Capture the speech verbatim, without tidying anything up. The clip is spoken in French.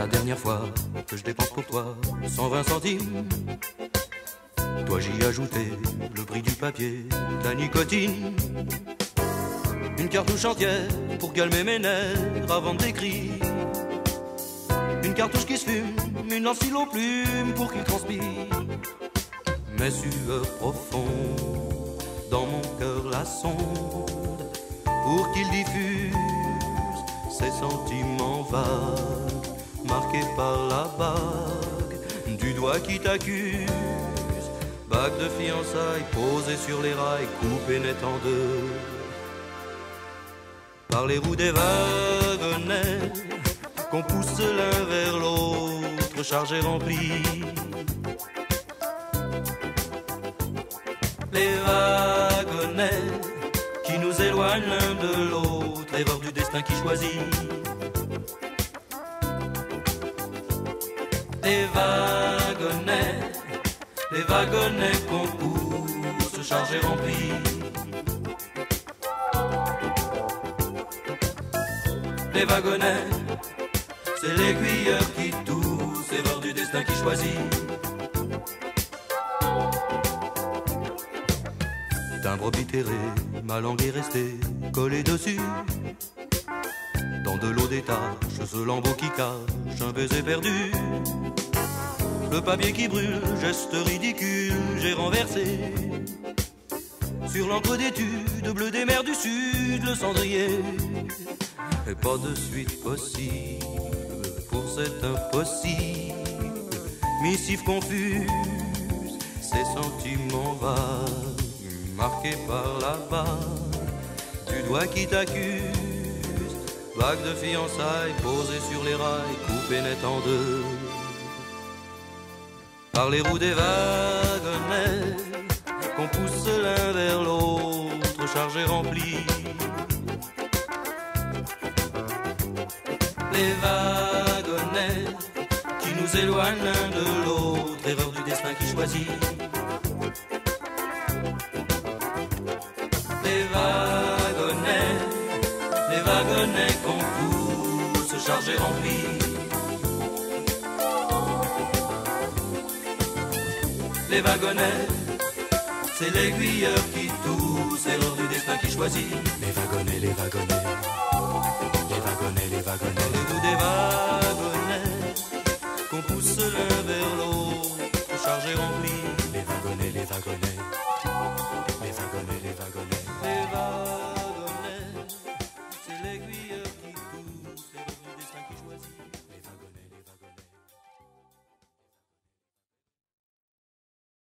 la dernière fois que je dépense pour toi cent vingt centimes. Toi j'y ajoutais le prix du papier, la nicotine, une cartouche entière pour calmer mes nerfs avant d'écrire, une cartouche qui se fume, une lance stylo plume pour qu'il transpire. Mes sueurs profondes dans mon cœur la sondent pour qu'il diffuse ses sentiments vagues, marqués par la bague du doigt qui t'accuse. Bague de fiançailles posée sur les rails, coupée net en deux par les roues des wagonnets qu'on pousse l'un vers l'autre, chargés remplis. Les wagonnets qui nous éloignent l'un de l'autre, erreur du destin qui choisit. Les wagonnets, les wagonnets qu'on pousse, chargés remplis. Les wagonnets, c'est l'aiguilleur qui tousse, erreur du destin qui choisit. Timbre oblitéré, ma langue est restée collée dessus. Dans de l'eau des taches, ce lambeau qui cache un baiser perdu. Le papier qui brûle, geste ridicule, j'ai renversé sur l'encre d'étude bleu des mers du sud, le cendrier. Et pas de suite possible pour cet impossible, missive confuse, ces sentiments vagues, marqués par la bague du doigt qui t'accuse. Bague de fiançailles posée sur les rails, coupée net en deux par les roues des wagonnets qu'on pousse l'un vers l'autre, chargés remplis. Les wagonnets qui nous éloignent l'un de l'autre, erreur du destin qui choisit. Les wagonnets, les wagonnets qu'on pousse, chargés remplis. Les wagonnets, c'est l'aiguilleur qui tousse, erreur du destin qui choisit. Les wagonnets, les wagonnets, les wagonnets, les wagonnets.